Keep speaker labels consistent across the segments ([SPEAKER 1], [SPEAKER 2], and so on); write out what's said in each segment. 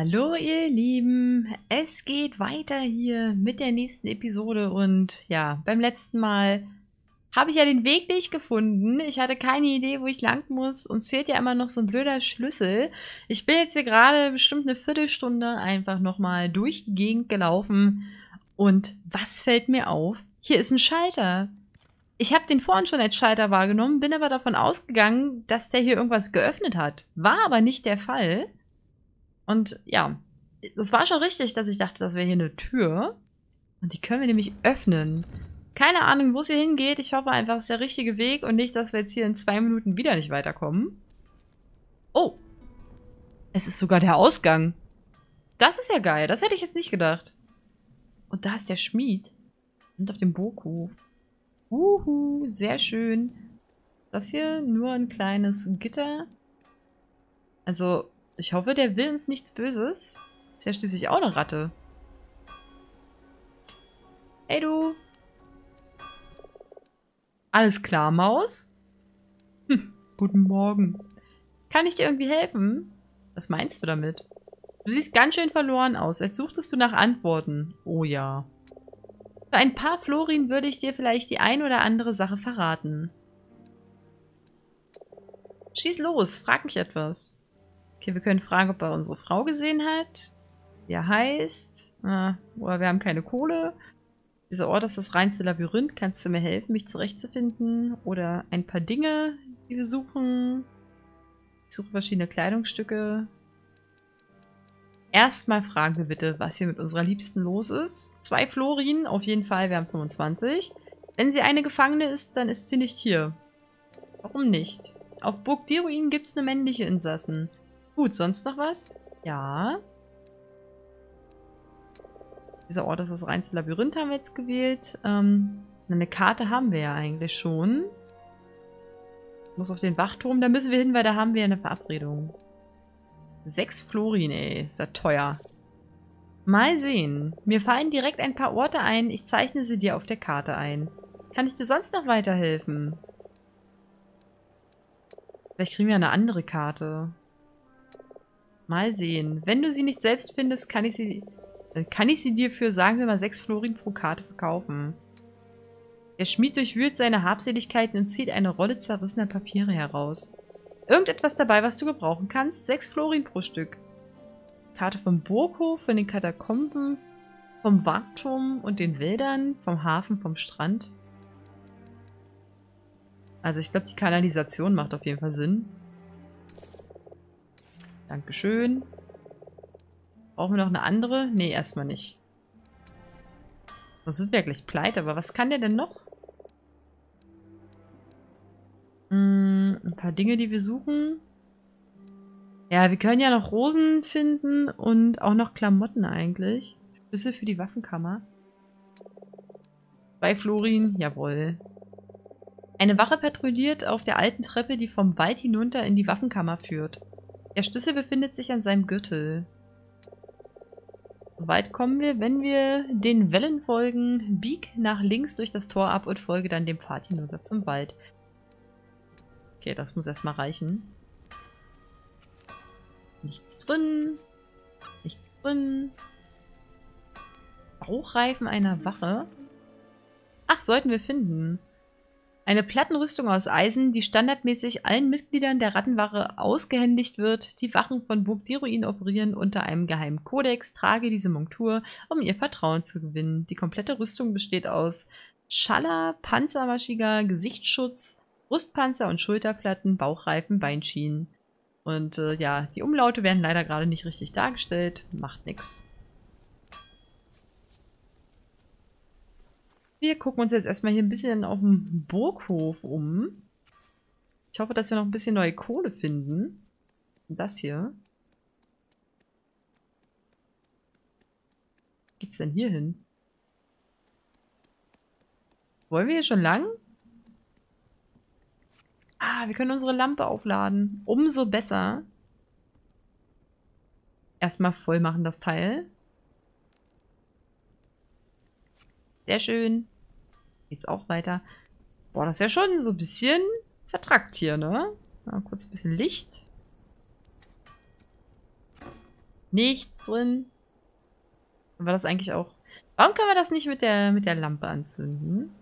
[SPEAKER 1] Hallo ihr Lieben, es geht weiter hier mit der nächsten Episode und ja, beim letzten Mal habe ich ja den Weg nicht gefunden. Ich hatte keine Idee, wo ich lang muss. Uns fehlt ja immer noch so ein blöder Schlüssel. Ich bin jetzt hier gerade bestimmt eine Viertelstunde einfach nochmal durch die Gegend gelaufen und was fällt mir auf? Hier ist ein Schalter. Ich habe den vorhin schon als Schalter wahrgenommen, bin aber davon ausgegangen, dass der hier irgendwas geöffnet hat. War aber nicht der Fall. Und ja, das war schon richtig, dass ich dachte, das wäre hier eine Tür. Und die können wir nämlich öffnen. Keine Ahnung, wo es hier hingeht. Ich hoffe einfach, es ist der richtige Weg und nicht, dass wir jetzt hier in 2 Minuten wieder nicht weiterkommen. Oh, es ist sogar der Ausgang. Das ist ja geil. Das hätte ich jetzt nicht gedacht. Und da ist der Schmied. Wir sind auf dem Burghof. Sehr schön. Das hier nur ein kleines Gitter. Also, ich hoffe, der will uns nichts Böses. Ist ja schließlich auch eine Ratte. Hey du. Alles klar, Maus? Guten Morgen. Kann ich dir irgendwie helfen? Was meinst du damit? Du siehst ganz schön verloren aus, als suchtest du nach Antworten. Oh ja. Für ein paar Florin würde ich dir vielleicht die ein oder andere Sache verraten. Schieß los, frag mich etwas. Okay, wir können fragen, ob er unsere Frau gesehen hat. Wie er heißt. Oder wir haben keine Kohle. Dieser Ort ist das reinste Labyrinth. Kannst du mir helfen, mich zurechtzufinden? Oder ein paar Dinge, die wir suchen. Ich suche verschiedene Kleidungsstücke. Erstmal fragen wir bitte, was hier mit unserer Liebsten los ist. 2 Florin, auf jeden Fall, wir haben 25. Wenn sie eine Gefangene ist, dann ist sie nicht hier. Warum nicht? Auf Burg Diruin gibt es eine männliche Insassen. Gut, sonst noch was? Ja. Dieser Ort ist das reinste Labyrinth, haben wir jetzt gewählt. Eine Karte haben wir ja eigentlich schon. Ich muss auf den Wachturm, da müssen wir hin, weil da haben wir eine Verabredung. 6 Florin, ey. Ist ja teuer. Mal sehen. Mir fallen direkt ein paar Orte ein. Ich zeichne sie dir auf der Karte ein. Kann ich dir sonst noch weiterhelfen? Vielleicht kriegen wir eine andere Karte. Mal sehen. Wenn du sie nicht selbst findest, kann ich sie dir für, sagen wir mal, 6 Florin pro Karte verkaufen. Der Schmied durchwühlt seine Habseligkeiten und zieht eine Rolle zerrissener Papiere heraus. Irgendetwas dabei, was du gebrauchen kannst? 6 Florin pro Stück. Karte vom Burghof, von den Katakomben, vom Wachturm und den Wäldern, vom Hafen, vom Strand. Also ich glaube, die Kanalisation macht auf jeden Fall Sinn. Dankeschön. Brauchen wir noch eine andere? Nee, erstmal nicht. Das sind wir gleich pleite, aber was kann der denn noch? Ein paar Dinge, die wir suchen. Ja, wir können ja noch Rosen finden und auch noch Klamotten eigentlich. Schlüssel für die Waffenkammer. 2 Florin, jawohl. Eine Wache patrouilliert auf der alten Treppe, die vom Wald hinunter in die Waffenkammer führt. Der Schlüssel befindet sich an seinem Gürtel. So weit kommen wir, wenn wir den Wellen folgen. Bieg nach links durch das Tor ab und folge dann dem Pfad hinunter zum Wald. Okay, das muss erstmal reichen. Nichts drin. Nichts drin. Bauchreifen einer Wache. Ach, sollten wir finden. Eine Plattenrüstung aus Eisen, die standardmäßig allen Mitgliedern der Rattenwache ausgehändigt wird. Die Wachen von Burg Diruin operieren unter einem geheimen Kodex. Trage diese Montur, um ihr Vertrauen zu gewinnen. Die komplette Rüstung besteht aus Schaller, Panzermaschiger, Gesichtsschutz, Brustpanzer und Schulterplatten, Bauchreifen, Beinschienen. Und ja, die Umlaute werden leider gerade nicht richtig dargestellt. Macht nix. Wir gucken uns jetzt erstmal hier ein bisschen auf dem Burghof um. Ich hoffe, dass wir noch ein bisschen neue Kohle finden. Und das hier. Wo geht's denn hier hin? Wollen wir hier schon lang? Ah, wir können unsere Lampe aufladen. Umso besser. Erstmal voll machen das Teil. Sehr schön. Geht's auch weiter. Boah, das ist ja schon so ein bisschen vertrackt hier, ne? Mal kurz ein bisschen Licht. Nichts drin. War das eigentlich auch... Warum können wir das nicht mit der Lampe anzünden?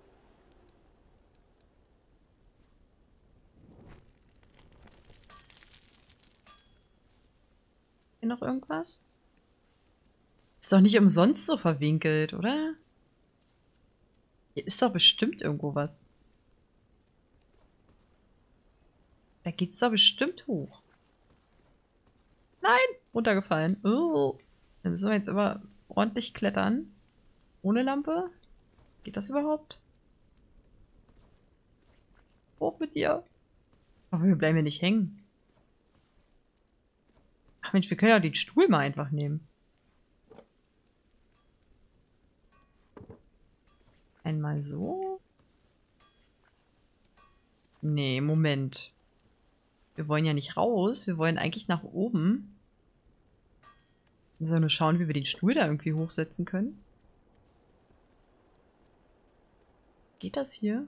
[SPEAKER 1] Hier noch irgendwas? Ist doch nicht umsonst so verwinkelt, oder? Hier ist doch bestimmt irgendwo was. Da geht's doch bestimmt hoch. Nein! Runtergefallen. Oh. Dann müssen wir jetzt aber ordentlich klettern. Ohne Lampe? Geht das überhaupt? Hoch mit dir. Aber wir bleiben hier nicht hängen. Ach Mensch, wir können ja den Stuhl mal einfach nehmen. Einmal so. Nee, Moment. Wir wollen ja nicht raus. Wir wollen eigentlich nach oben. Wir sollen nur schauen, wie wir den Stuhl da irgendwie hochsetzen können. Geht das hier?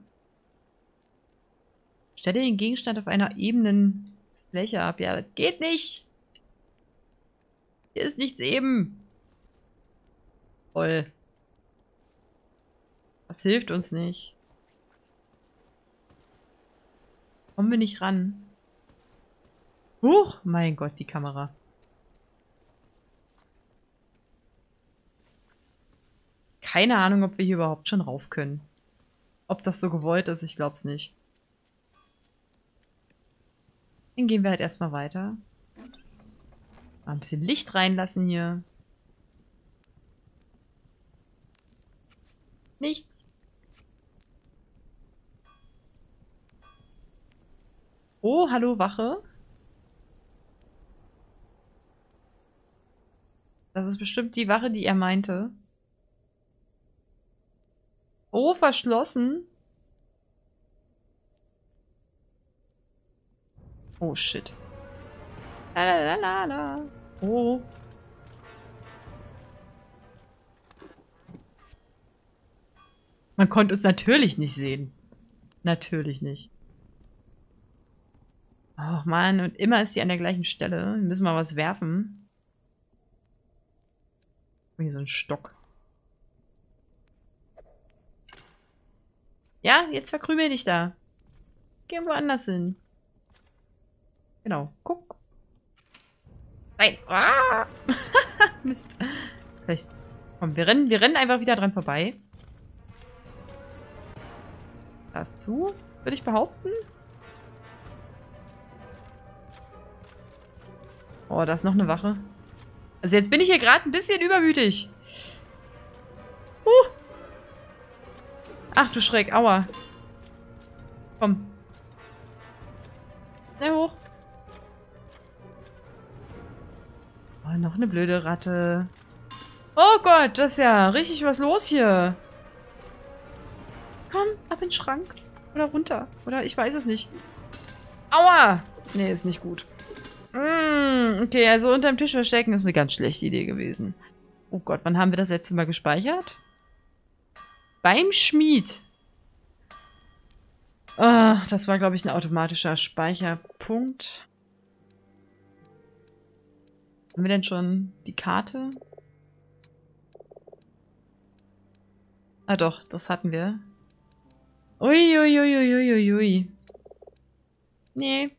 [SPEAKER 1] Stelle den Gegenstand auf einer ebenen Fläche ab. Ja, das geht nicht. Hier ist nichts eben. Toll. Das hilft uns nicht. Kommen wir nicht ran. Huch, mein Gott, die Kamera. Keine Ahnung, ob wir hier überhaupt schon rauf können. Ob das so gewollt ist, ich glaub's nicht. Dann gehen wir halt erstmal weiter. Mal ein bisschen Licht reinlassen hier. Nichts. Oh, hallo, Wache. Das ist bestimmt die Wache, die er meinte. Oh, verschlossen. Oh, shit. Lalalala. Oh. Man konnte uns natürlich nicht sehen. Natürlich nicht. Ach man, und immer ist die an der gleichen Stelle. Wir müssen mal was werfen. Oh, hier so ein Stock. Ja, jetzt verkrümel dich da. Geh woanders hin. Genau, guck. Nein. Ah! Mist. Vielleicht. Komm, wir rennen einfach wieder dran vorbei. Da ist zu, würde ich behaupten. Oh, da ist noch eine Wache. Also jetzt bin ich hier gerade ein bisschen übermütig. Ach du Schreck, aua. Komm. Schnell hoch. Oh, noch eine blöde Ratte. Oh Gott, das ist ja richtig was los hier. Komm, ab in den Schrank. Oder runter. Oder ich weiß es nicht. Aua! Nee, ist nicht gut. Okay, also unterm Tisch verstecken ist eine ganz schlechte Idee gewesen. Oh Gott, wann haben wir das letzte Mal gespeichert? Beim Schmied. Ah, das war, glaube ich, ein automatischer Speicherpunkt. Haben wir denn schon die Karte? Ah doch, das hatten wir. Uiuiuiuiuiui. Nee.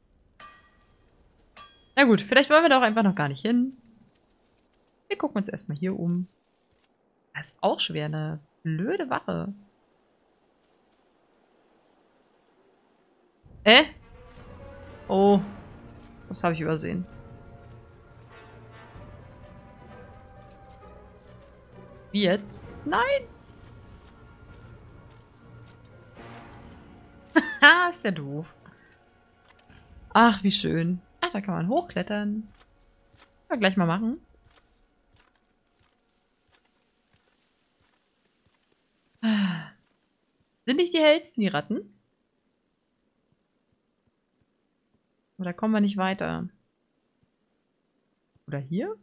[SPEAKER 1] Na gut, vielleicht wollen wir da auch einfach noch gar nicht hin. Wir gucken uns erstmal hier um. Das ist auch schwer, eine blöde Wache. Oh, das habe ich übersehen. Wie jetzt? Nein! Ha, ist ja doof. Ach, wie schön. Ach, da kann man hochklettern. Können wir gleich mal machen. Sind nicht die hellsten, die Ratten? Oder kommen wir nicht weiter? Oder hier?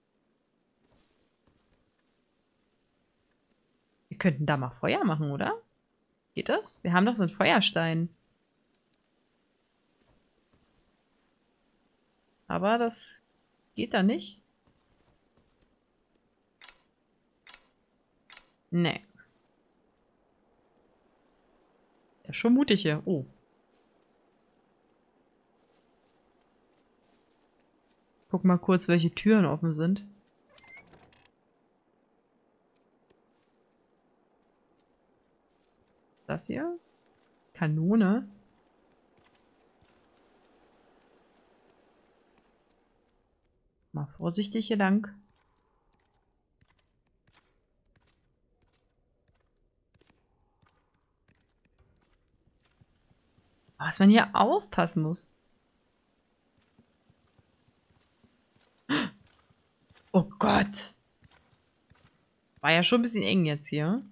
[SPEAKER 1] Wir könnten da mal Feuer machen, oder? Geht das? Wir haben doch so einen Feuerstein. Aber das geht da nicht. Nee. Ja, schon mutig hier. Oh. Guck mal kurz, welche Türen offen sind. Das hier? Kanone. Mal vorsichtig hier lang. Was man hier aufpassen muss. Oh Gott. War ja schon ein bisschen eng jetzt hier.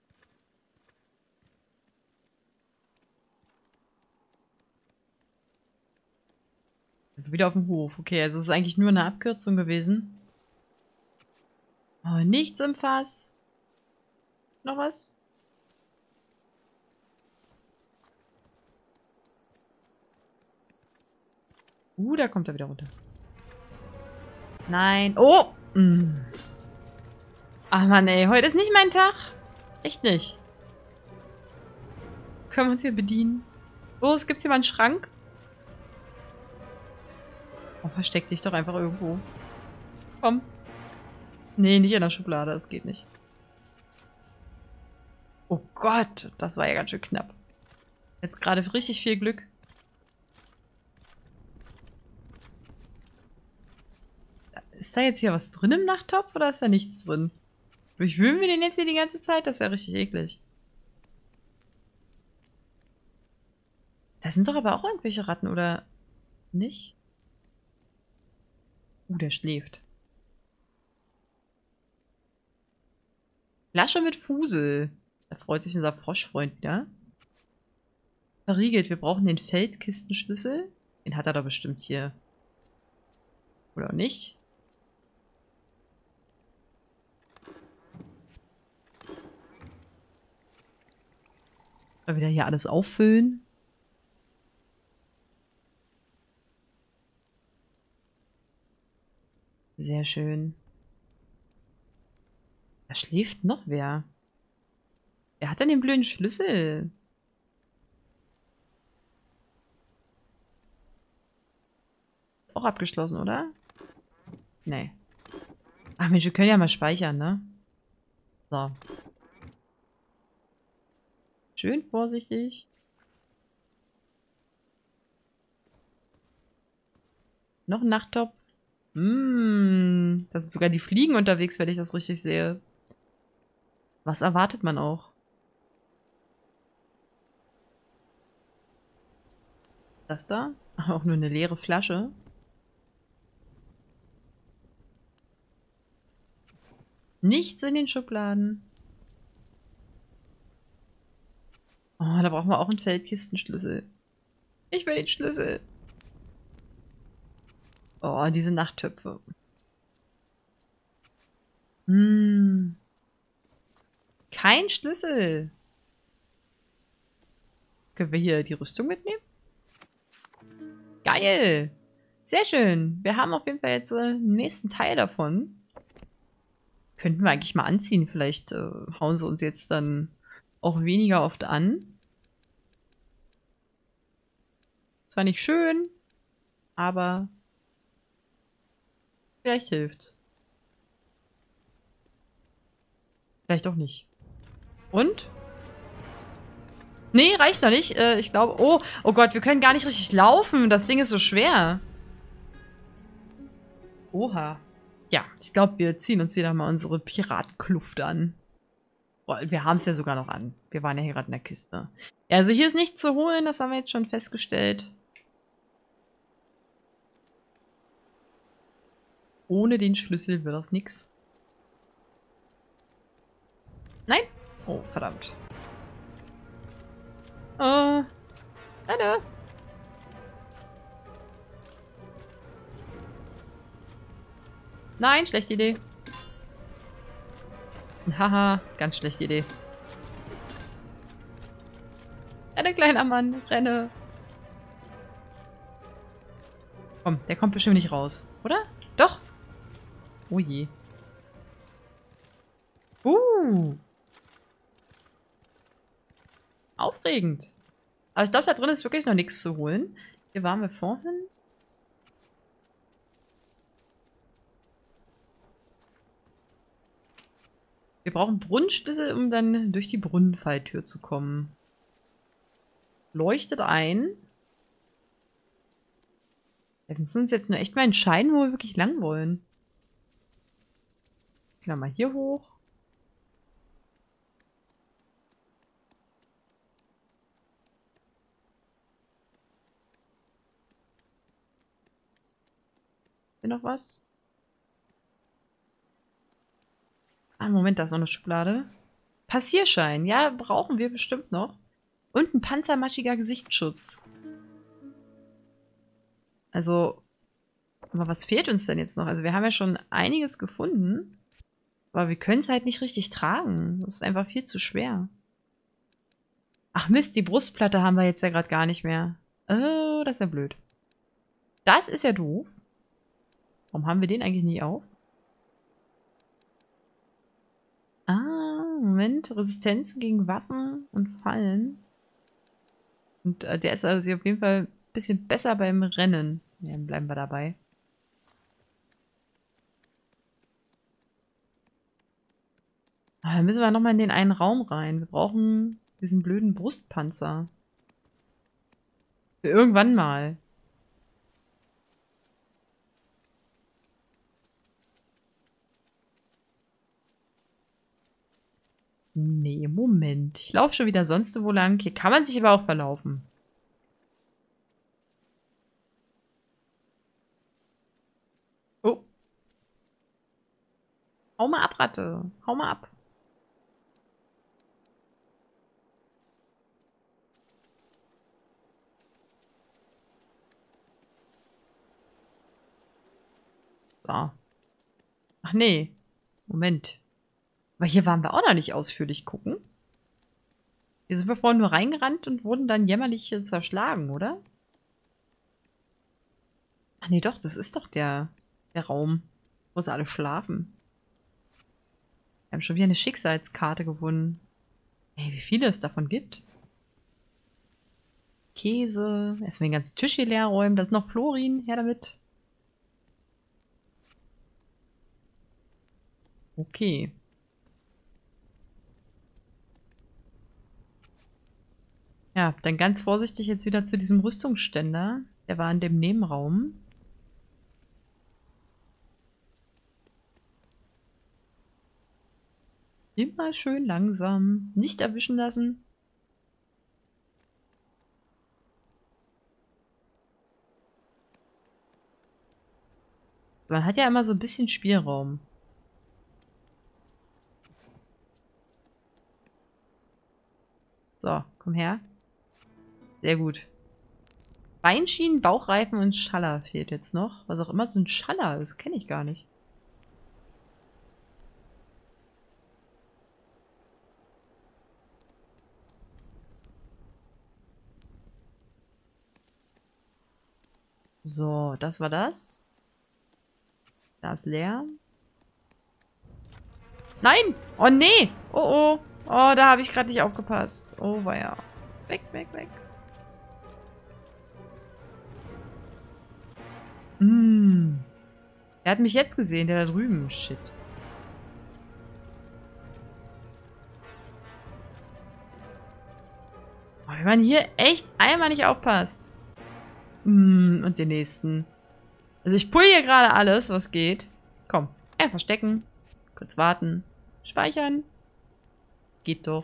[SPEAKER 1] Wieder auf dem Hof. Okay, also es ist eigentlich nur eine Abkürzung gewesen. Oh, nichts im Fass. Noch was? Da kommt er wieder runter. Nein. Oh! Ach Mann, ey. Heute ist nicht mein Tag. Echt nicht. Können wir uns hier bedienen? Los, gibt's hier mal einen Schrank? Oh, versteck dich doch einfach irgendwo. Komm. Nee, nicht in der Schublade. Das geht nicht. Oh Gott, das war ja ganz schön knapp. Jetzt gerade richtig viel Glück. Ist da jetzt hier was drin im Nachttopf oder ist da nichts drin? Durchwühlen wir den jetzt hier die ganze Zeit? Das ist ja richtig eklig. Da sind doch aber auch irgendwelche Ratten, oder nicht? Der schläft. Flasche mit Fusel. Da freut sich unser Froschfreund, ja? Verriegelt. Wir brauchen den Feldkistenschlüssel. Den hat er doch bestimmt hier. Oder nicht? Mal wieder hier alles auffüllen. Sehr schön. Da schläft noch wer. Wer hat denn den blöden Schlüssel? Auch abgeschlossen, oder? Nee. Ach Mensch, wir können ja mal speichern, ne? So. Schön vorsichtig. Noch ein Nachttopf. Da sind sogar die Fliegen unterwegs, wenn ich das richtig sehe. Was erwartet man auch? Das da? Ach, auch nur eine leere Flasche. Nichts in den Schubladen. Oh, da brauchen wir auch einen Feldkistenschlüssel. Ich will den Schlüssel. Oh, diese Nachttöpfe. Kein Schlüssel. Können wir hier die Rüstung mitnehmen? Geil. Sehr schön. Wir haben auf jeden Fall jetzt den nächsten Teil davon. Könnten wir eigentlich mal anziehen. Vielleicht hauen sie uns jetzt dann auch weniger oft an. Zwar nicht schön, aber vielleicht hilft's. Vielleicht auch nicht. Und? Nee, reicht noch nicht. Ich glaube... Oh Gott, wir können gar nicht richtig laufen. Das Ding ist so schwer. Oha. Ja, ich glaube, wir ziehen uns wieder mal unsere Piratenkluft an. Boah, wir haben es ja sogar noch an. Wir waren ja hier gerade in der Kiste. Ja, also hier ist nichts zu holen. Das haben wir jetzt schon festgestellt. Ohne den Schlüssel wird das nix. Nein? Oh, verdammt. Hallo. Nein, schlechte Idee. Haha, ganz schlechte Idee. Renne, kleiner Mann, renne. Komm, der kommt bestimmt nicht raus, oder? Doch. Oh je. Aufregend. Aber ich glaube, da drin ist wirklich noch nichts zu holen. Hier waren wir vorhin. Wir brauchen Brunnenschlüssel, um dann durch die Brunnenfalltür zu kommen. Leuchtet ein. Wir müssen uns jetzt nur echt mal entscheiden, wo wir wirklich lang wollen. Gehen wir mal hier hoch. Hier noch was? Ah, Moment, da ist noch eine Schublade. Passierschein. Ja, brauchen wir bestimmt noch. Und ein panzermaschiger Gesichtsschutz. Also, aber was fehlt uns denn jetzt noch? Also wir haben ja schon einiges gefunden. Aber wir können es halt nicht richtig tragen. Das ist einfach viel zu schwer. Ach Mist, die Brustplatte haben wir jetzt ja gerade gar nicht mehr. Oh, das ist ja blöd. Das ist ja doof. Warum haben wir den eigentlich nie auf? Ah, Moment. Resistenz gegen Waffen und Fallen. Und der ist also auf jeden Fall ein bisschen besser beim Rennen. Ja, dann bleiben wir dabei. Ah, dann müssen wir nochmal in den einen Raum rein. Wir brauchen diesen blöden Brustpanzer. Für irgendwann mal. Nee, Moment. Ich laufe schon wieder sonst wo lang. Hier kann man sich aber auch verlaufen. Oh. Hau mal ab, Ratte. Hau mal ab. So. Ach nee. Moment. Aber hier waren wir auch noch nicht ausführlich gucken. Hier sind wir vorhin nur reingerannt und wurden dann jämmerlich zerschlagen, oder? Ach nee, doch, das ist doch der Raum, wo sie alle schlafen. Wir haben schon wieder eine Schicksalskarte gewonnen. Ey, wie viele es davon gibt. Käse. Erstmal den ganzen Tisch hier leer räumen. Da ist noch Florin. Her damit. Okay. Ja, dann ganz vorsichtig jetzt wieder zu diesem Rüstungsständer. Der war in dem Nebenraum. Immer schön langsam. Nicht erwischen lassen. Man hat ja immer so ein bisschen Spielraum. So, komm her. Sehr gut. Beinschienen, Bauchreifen und Schaller fehlt jetzt noch. Was auch immer so ein Schaller ist, kenne ich gar nicht. So, das war das. Da ist leer. Nein! Oh nee! Oh oh. Oh, da habe ich gerade nicht aufgepasst. Oh weia. Weg, weg, weg. Er hat mich jetzt gesehen, der da drüben. Shit. Oh, wenn man hier echt einmal nicht aufpasst. Und den nächsten. Also ich pull hier gerade alles, was geht. Komm. Verstecken. Kurz warten. Speichern. Geht doch.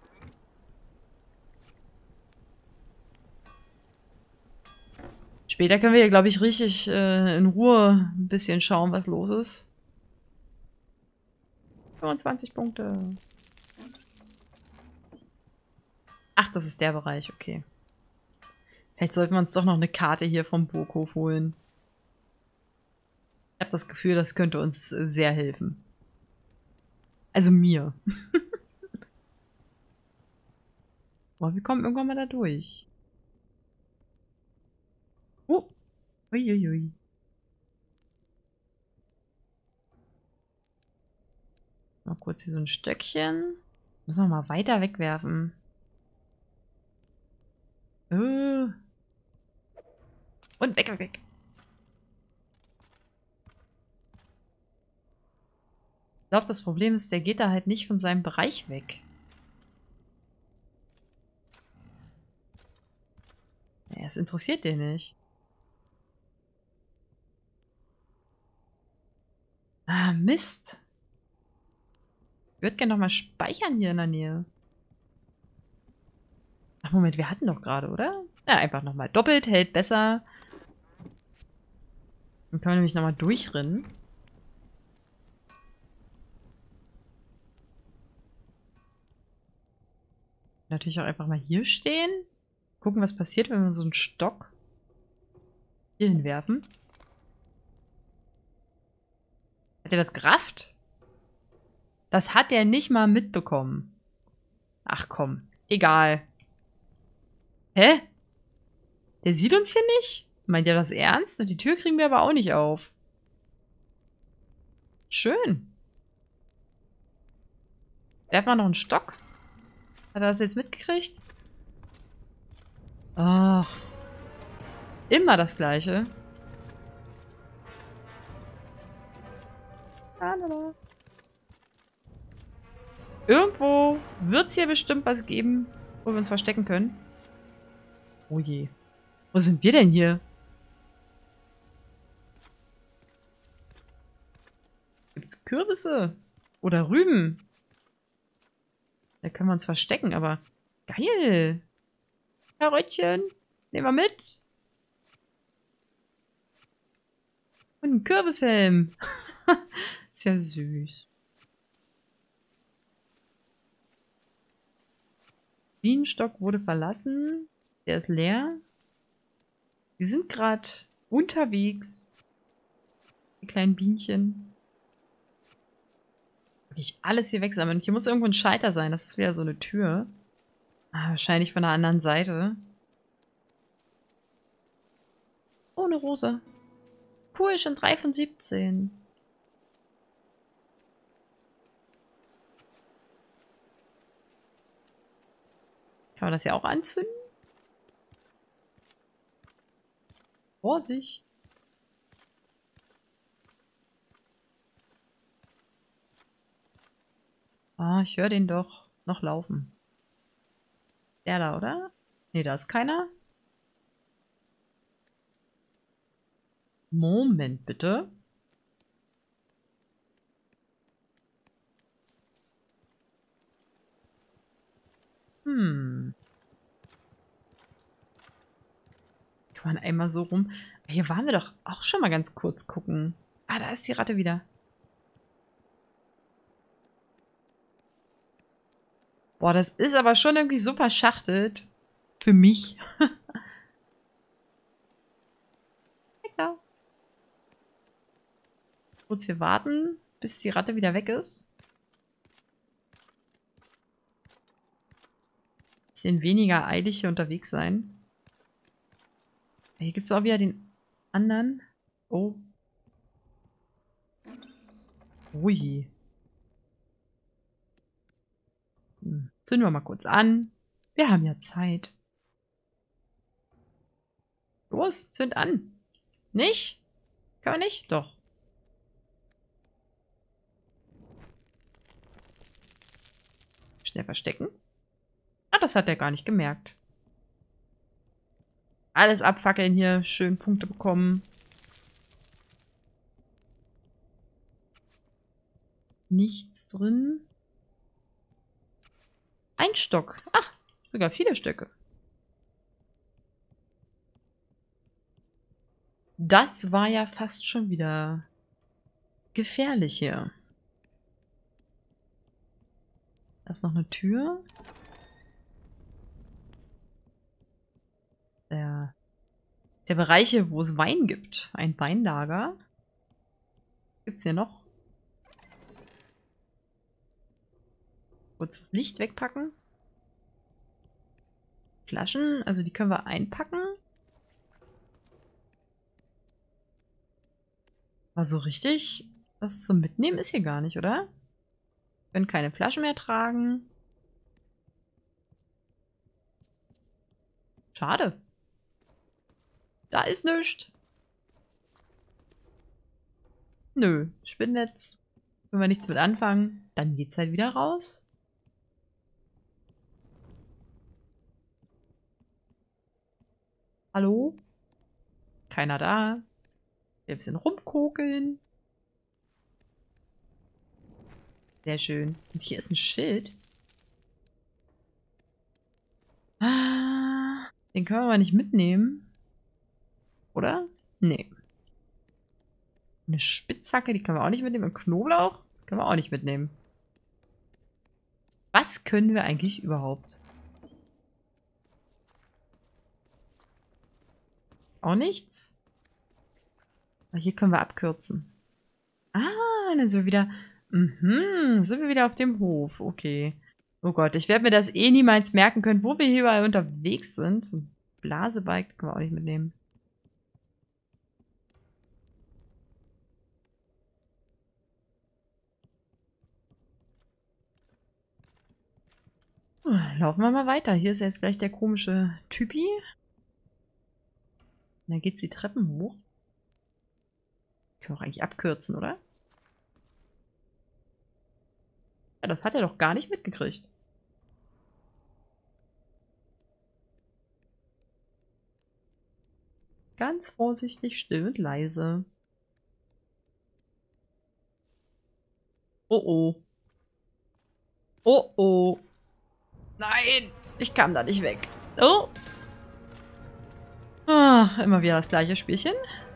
[SPEAKER 1] Später können wir hier, glaube ich, richtig in Ruhe ein bisschen schauen, was los ist. 25 Punkte. Ach, das ist der Bereich, okay. Vielleicht sollten wir uns doch noch eine Karte hier vom Burghof holen. Ich habe das Gefühl, das könnte uns sehr helfen. Also mir. Boah, wir kommen irgendwann mal da durch. Uiuiui. Mal kurz hier so ein Stöckchen. Müssen wir mal weiter wegwerfen. Und weg, weg, weg. Ich glaube, das Problem ist, der geht da halt nicht von seinem Bereich weg. Ja, es interessiert den nicht. Ah, Mist. Ich würde gerne nochmal speichern hier in der Nähe. Ach, Moment, wir hatten doch gerade, oder? Ja, einfach nochmal. Doppelt hält besser. Dann können wir nämlich nochmal durchrennen. Natürlich auch einfach mal hier stehen. Gucken, was passiert, wenn wir so einen Stock hier hinwerfen. Hat er das gerafft? Das hat er nicht mal mitbekommen. Ach komm, egal. Hä? Der sieht uns hier nicht? Meint er das ernst? Und die Tür kriegen wir aber auch nicht auf. Schön. Werfen wir noch einen Stock? Hat er das jetzt mitgekriegt? Ach. Immer das Gleiche. Irgendwo wird es hier bestimmt was geben, wo wir uns verstecken können. Oh je. Wo sind wir denn hier? Gibt's Kürbisse? Oder Rüben? Da können wir uns verstecken, aber geil. Karöttchen. Nehmen wir mit. Und einen Kürbishelm. Ist ja süß. Bienenstock wurde verlassen. Der ist leer. Die sind gerade unterwegs. Die kleinen Bienchen. Wirklich alles hier wegsammeln. Hier muss irgendwo ein Schalter sein. Das ist wieder so eine Tür. Ah, wahrscheinlich von der anderen Seite. Oh, eine Rose. Cool, schon 3 von 17. Kann man das ja auch anzünden? Vorsicht. Ah, ich höre den doch noch laufen. Der da, oder? Nee, da ist keiner. Moment, bitte. Hm. Kann man einmal so rum. Hier waren wir doch auch schon mal ganz kurz gucken. Ah, da ist die Ratte wieder. Boah, das ist aber schon irgendwie so verschachtelt. Für mich. Ja. Kurz hier warten, bis die Ratte wieder weg ist. Bisschen weniger eilig hier unterwegs sein. Hier gibt es auch wieder den anderen. Oh. Ui. Zünden wir mal kurz an. Wir haben ja Zeit. Los, zünd an. Nicht? Kann man nicht? Doch. Schnell verstecken. Ah, das hat er gar nicht gemerkt. Alles abfackeln hier. Schön Punkte bekommen. Nichts drin. Ein Stock. Ah, sogar viele Stöcke. Das war ja fast schon wieder gefährlich hier. Da ist noch eine Tür. Der Bereich hier, wo es Wein gibt. Ein Weinlager. Gibt's hier noch? Kurz das Licht wegpacken. Flaschen, also die können wir einpacken. Aber so richtig was zum Mitnehmen ist hier gar nicht, oder? Wir können keine Flaschen mehr tragen. Schade. Da ist nichts. Nö, Spinnnetz. Können wir nichts mit anfangen. Dann geht's halt wieder raus. Hallo? Keiner da. Wir ein bisschen rumkokeln. Sehr schön. Und hier ist ein Schild. Ah, den können wir mal nicht mitnehmen. Oder? Nee. Eine Spitzhacke, die können wir auch nicht mitnehmen. Und Knoblauch können wir auch nicht mitnehmen. Was können wir eigentlich überhaupt? Auch nichts? Aber hier können wir abkürzen. Ah, dann sind wir wieder... sind wir wieder auf dem Hof. Okay. Oh Gott, ich werde mir das eh niemals merken können, wo wir hier überall unterwegs sind. So ein Blasebike können wir auch nicht mitnehmen. Laufen wir mal weiter. Hier ist jetzt gleich der komische Typi. Und dann geht's die Treppen hoch. Können wir auch eigentlich abkürzen, oder? Ja, das hat er doch gar nicht mitgekriegt. Ganz vorsichtig, still und leise. Oh oh. Oh oh. Nein, ich kam da nicht weg. Oh. Ah, immer wieder das gleiche Spielchen.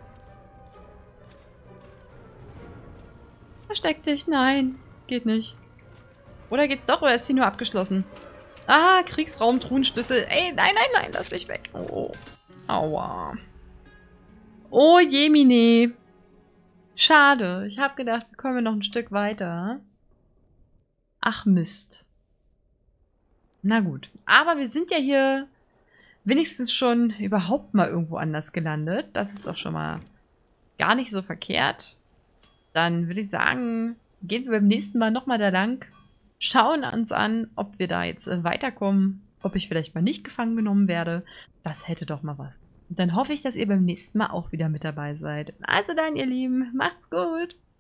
[SPEAKER 1] Versteck dich. Nein, geht nicht. Oder geht's doch, oder ist die nur abgeschlossen? Ah, Kriegsraum, Truhenschlüssel. Ey, nein, nein, nein, lass mich weg. Oh. Aua. Oh, Jemine. Schade. Ich habe gedacht, wir kommen noch ein Stück weiter. Ach, Mist. Na gut. Aber wir sind ja hier wenigstens schon überhaupt mal irgendwo anders gelandet. Das ist doch schon mal gar nicht so verkehrt. Dann würde ich sagen, gehen wir beim nächsten Mal nochmal da lang. Schauen uns an, ob wir da jetzt weiterkommen. Ob ich vielleicht mal nicht gefangen genommen werde. Das hätte doch mal was. Und dann hoffe ich, dass ihr beim nächsten Mal auch wieder mit dabei seid. Also dann, ihr Lieben, macht's gut.